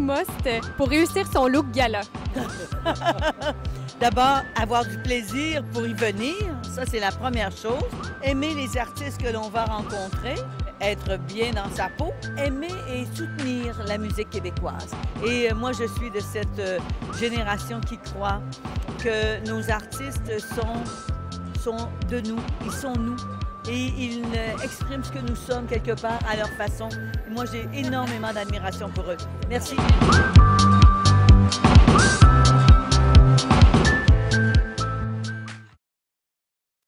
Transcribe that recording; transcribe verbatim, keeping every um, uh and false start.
must pour réussir son look gala? D'abord, avoir du plaisir pour y venir, ça c'est la première chose. Aimer les artistes que l'on va rencontrer, être bien dans sa peau, aimer et soutenir la musique québécoise. Et moi, je suis de cette génération qui croit que nos artistes sont, sont de nous, ils sont nous. Et ils expriment ce que nous sommes quelque part à leur façon. Moi, j'ai énormément d'admiration pour eux. Merci.